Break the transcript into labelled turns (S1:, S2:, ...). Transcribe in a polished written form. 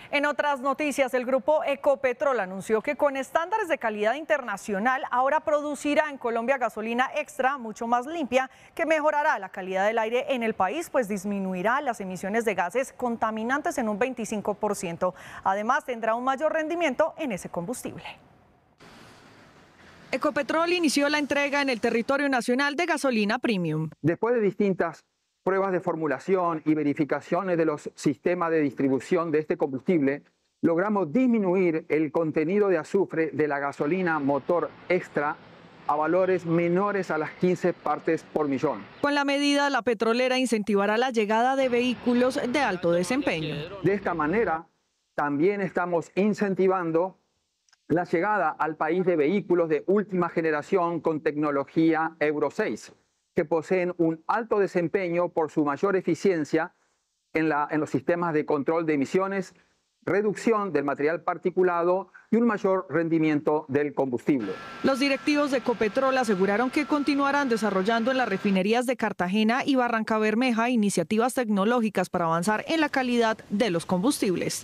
S1: En otras noticias, el grupo Ecopetrol anunció que con estándares de calidad internacional ahora producirá en Colombia gasolina extra mucho más limpia que mejorará la calidad del aire en el país, pues disminuirá las emisiones de gases contaminantes en un 25%. Además, tendrá un mayor rendimiento en ese combustible. Ecopetrol inició la entrega en el territorio nacional de gasolina premium.
S2: Después de distintas pruebas de formulación y verificaciones de los sistemas de distribución de este combustible, logramos disminuir el contenido de azufre de la gasolina motor extra a valores menores a las 15 partes por millón.
S1: Con la medida, la petrolera incentivará la llegada de vehículos de alto desempeño.
S2: De esta manera, también estamos incentivando la llegada al país de vehículos de última generación con tecnología Euro 6, que poseen un alto desempeño por su mayor eficiencia en los sistemas de control de emisiones, reducción del material particulado y un mayor rendimiento del combustible.
S1: Los directivos de Ecopetrol aseguraron que continuarán desarrollando en las refinerías de Cartagena y Barrancabermeja iniciativas tecnológicas para avanzar en la calidad de los combustibles.